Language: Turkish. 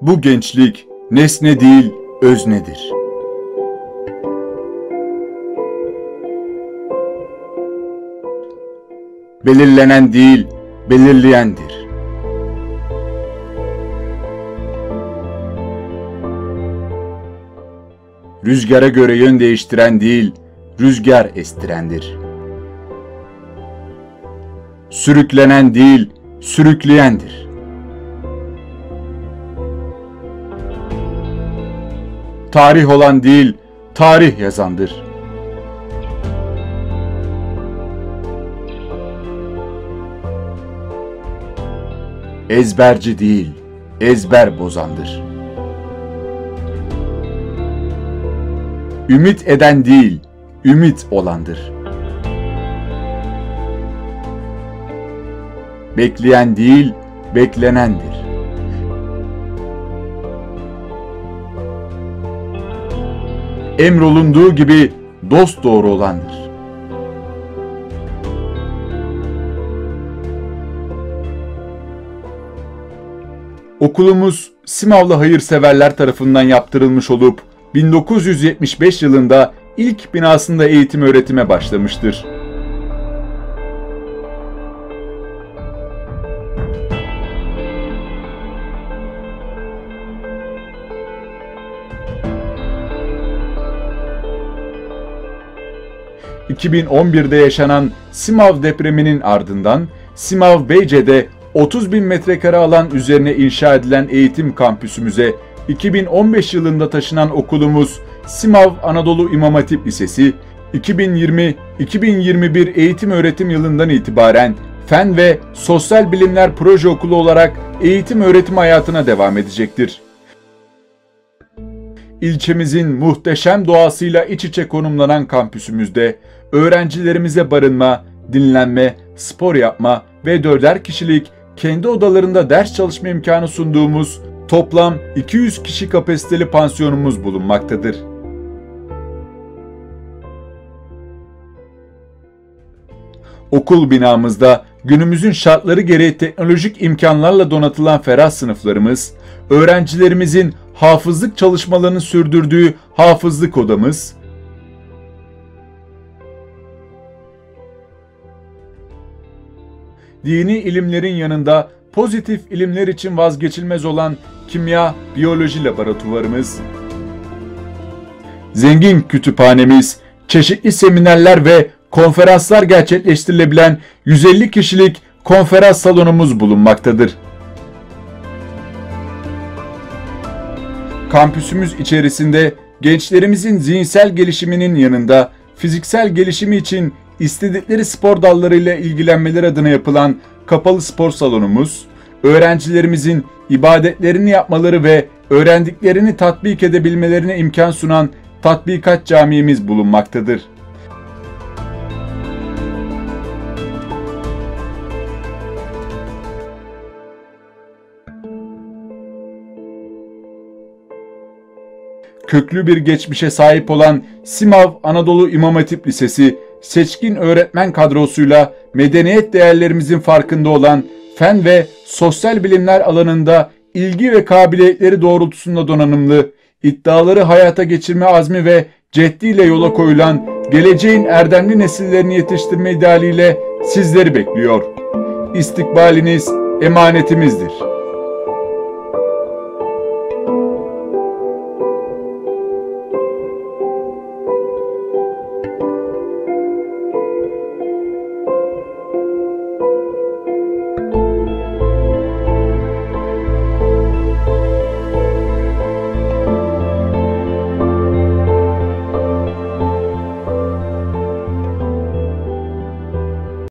Bu gençlik nesne değil, öznedir. Belirlenen değil, belirleyendir. Rüzgara göre yön değiştiren değil, rüzgar estirendir. Sürüklenen değil, sürükleyendir. Tarih olan değil, tarih yazandır. Ezberci değil, ezber bozandır. Ümit eden değil, ümit olandır. Bekleyen değil, beklenendir. Emrolunduğu gibi dosdoğru olandır. Okulumuz Simavlı hayırseverler tarafından yaptırılmış olup 1975 yılında ilk binasında eğitim öğretime başlamıştır. ...2011'de yaşanan Simav depreminin ardından Simav Beyce'de 30.000 metrekare alan üzerine inşa edilen eğitim kampüsümüze 2015 yılında taşınan okulumuz Simav Anadolu İmam Hatip Lisesi 2020-2021 eğitim öğretim yılından itibaren Fen ve Sosyal Bilimler Proje Okulu olarak eğitim öğretim hayatına devam edecektir. İlçemizin muhteşem doğasıyla iç içe konumlanan kampüsümüzde öğrencilerimize barınma, dinlenme, spor yapma ve 4'er kişilik kendi odalarında ders çalışma imkanı sunduğumuz toplam 200 kişi kapasiteli pansiyonumuz bulunmaktadır. Okul binamızda günümüzün şartları gereği teknolojik imkanlarla donatılan ferah sınıflarımız, öğrencilerimizin hafızlık çalışmalarını sürdürdüğü hafızlık odamız, dini ilimlerin yanında pozitif ilimler için vazgeçilmez olan kimya, biyoloji laboratuvarımız, zengin kütüphanemiz, çeşitli seminerler ve konferanslar gerçekleştirilebilen 150 kişilik konferans salonumuz bulunmaktadır. Kampüsümüz içerisinde gençlerimizin zihinsel gelişiminin yanında fiziksel gelişimi için istedikleri spor dallarıyla ilgilenmeleri adına yapılan kapalı spor salonumuz, öğrencilerimizin ibadetlerini yapmaları ve öğrendiklerini tatbik edebilmelerine imkan sunan tatbikat camimiz bulunmaktadır. Köklü bir geçmişe sahip olan Simav Anadolu İmam Hatip Lisesi, seçkin öğretmen kadrosuyla medeniyet değerlerimizin farkında olan fen ve sosyal bilimler alanında ilgi ve kabiliyetleri doğrultusunda donanımlı, iddiaları hayata geçirme azmi ve cehdiyle yola koyulan geleceğin erdemli nesillerini yetiştirme idealiyle sizleri bekliyor. İstikbaliniz emanetimizdir.